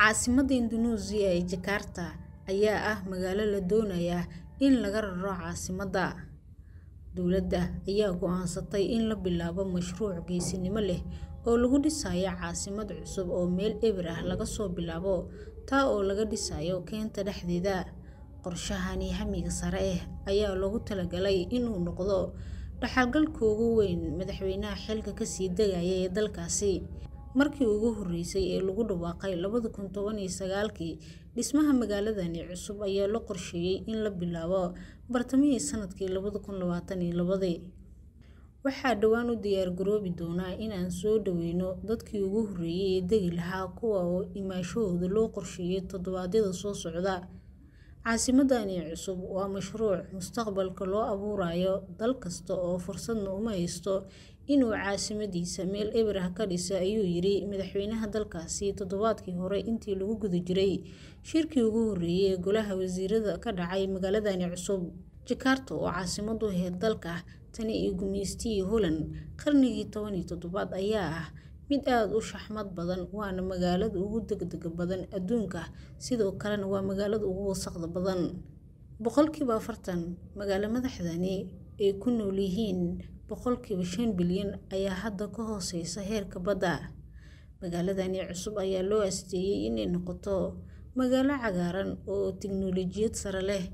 caasimadda Indonesia ee Jakarta ayaa ah magaalo la doonaya in laga raro caasimadda. Dowladda ayaa go'aansatay in la bilaabo mashruuc geesinimo leh oo lagu dhisayo caasimad cusub oo meel eber ah laga soo bilaabo taa oo laga dhisayo keenta dhexdeeda. Qorshahani hamiga sare ayaa loogu talagalay inuu noqdo dhaxalgalka ugu weyn madaxweynaha xilka ka sii degaya ee dalkaasi. Markii ugu horeysay ee lagu dhawaaqay 2019 dhismaha magaaladani cusub ayaa la qorsheeyay in la bilaabo bartamihii sanadkii 2022. Waxaa dhawaan u diyaar garoobi doona in aan soo dhaweyno dadkii ugu horeeyay ee degi lahaa kuwa oo imaashooda loo qorsheeyay toddobaadyada soo socda. Caasimadani cusub waa mashruuc mustaqbalka loo abuurayo dal kasta oo fursadna uma haysto inuu caasimadiisa meel eber ah ka dhiso, ayuu yiri madaxweynaha dalkaasi toddobaadkii hore intii lagu guda jiray shirkii ugu horeeyay ee golaha wasiirada ka dhacay magaaladani cusub. Jakarta oo caasimadu ahayd dalka tani iyo gumeystii Holland qarnigii 17aad ayaa ah mid aad u shaxmad badan, waana magaalada ugu degdega badan adduunka, sidoo kalena waa magaalada ugu wasakhda badan. 40% magaalo madaxdani ay ku nool yihiin 5 bilyan ayaa hadda ka hooseysa heerka badda. Magaaladani cusub ayaa loo asteeyay inay noqoto magaalo cagaaran oo tiknoolajiyad sare leh.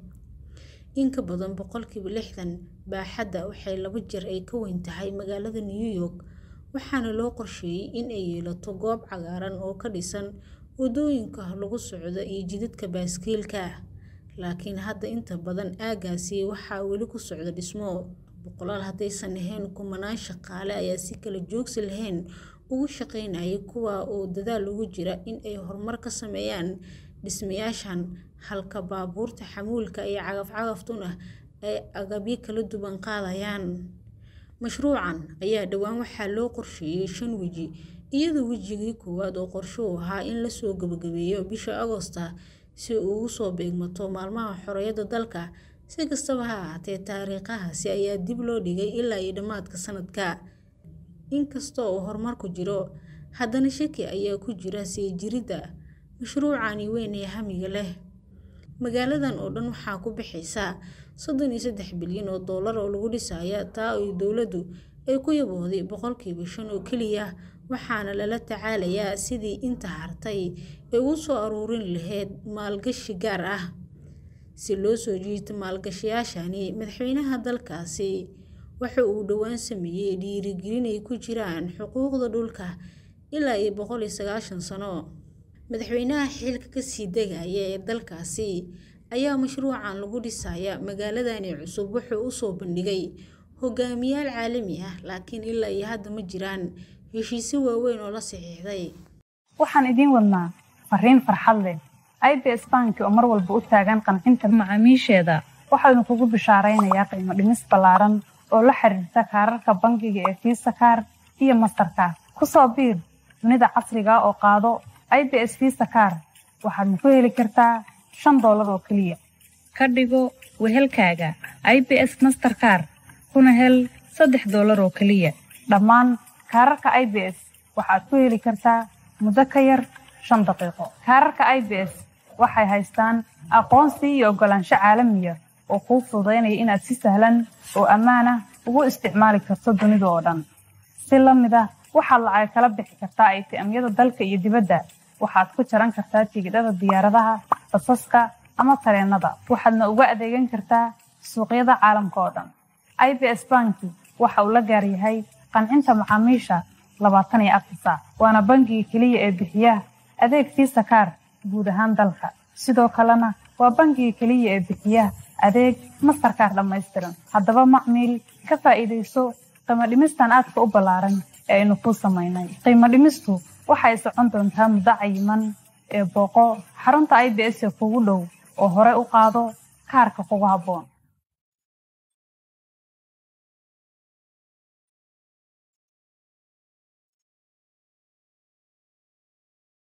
In ka badan 60% baaxadda waxay 2 jeer ay ka weyn tahay magaalada New York, waxaana loo qorsheeyay in ay yeelato goob cagaaran oo ka dhisan wadooyinka lagu socdo iyo jidadka baaskiilka. Laakiin hadda inta badan aagaasi waxaa weli ku socda dhismo. Boqolaal haddaysan ahayn kumanaan shaqaale ayaa si kala joogsi lahayn ugu shaqeynaya kuwa oo dadaal ugu jira in ay horumar ka sameeyaan dhismayaashan, halka baabuurta xamuulka iyo cagaf-cagaftuna ay agabyo kala duwan qaadayaan. Mashruucan ayaa dhawaan waxaa loo qorsheeyay 5 waji, iyadoo wajigii koowaad oo qorshe u ahaa in la soo gabagabeeyo bisha Agoosta si uu u soo beegmato maalmaha xorriyadda dalka. Si kastaba ha ahaatee, taariikhahaasi ayaa dib loo dhigay ilaa dhammaadka sanadka. Inkasta oo horumar ku jiro, haddana shaki ayaa ku jira sii jirida mashruucani weyn ee hamiga leh. Magaaladan oo dhan waxaa ku bixaysa 33 bilyan oo dollar oo lagu dhisayo taa oo dowladdu ay ku yabooday 5% oo kaliya, waxaana lala tacaalayaa sidii inta hartay ay u soo aruurin lahayd maalgashi gaar ah. Si loo soo jiito maalgashiyaashani, madaxweynaha dalkaasi waxa uu dhawaan sameeyay dhiirigelin ay ku jiraan xuquuqda dhulka ilaa 190 sano. Madaxweynaha xilka ka sii degaya ee dalkaasi ayaa mashruucan lagu dhisaya magaaladani cusub wuxuu u soo bandhigay hogaamiyayaal caalami ah, laakiin ilaa hadda ma jiraan heshiisyo waaweyn oo la saxiixday. Waxaan idin wadnaa fariin farxad leh. IBS Bank oo mar walba u taagan qancinta macaamiisheeda waxaanu kugu bishaaraynayaa qiimo dhimis ballaaran oo la xiriirta kaararka bangiga ee Visa Card iyo Mastercard. Ku soo biir dunida casriga oo qaado IBS Visa Card. Waxaad ku heli kartaa $5 oo kaliya. Ka dhigo wehelkaaga IBS Mastercard kuna hel $3 oo kaliya. Dhammaan kaararka IBS waxaad ku heli kartaa muddo ka yar 5 daqiiqo. Kaararka IBS waxay haystaan aqoonsi iyo oggolaansho caalami ah oo kuu fududeynaya inaad si sahlan oo ammaan ah ugu isticmaali karto dunida oo dhan. Si la mid ah, waxaad lacag kala bixi kartaa ATM-yada dalka iyo dibadda. Waxaad ku jaran kartaa tigidhada diyaaradaha, basaska ama tareenada. Waxaadna uga adeegan kartaa suuqyada caalamka oo dhan. IBS Bank waxa uu la gaar yahay qancinta macaamiisha 24 saac. Waana bangiga kaliya ee bixiya adeeg Visa Card guud ahaan dalka. Sidoo kalena waa bangiga kaliya ee bixiya adeeg Mastercard dhammaystiran. Haddaba macmiil ka faa'iideyso qiimo dhimistan aadka u ballaaran ee aynu ku sameynay. Qiimo dhimistu waxay socon doontaa muddo cayiman ee booqo xarunta IBS ee kugu dhow oo hore u qaado kaarka kugu habboon.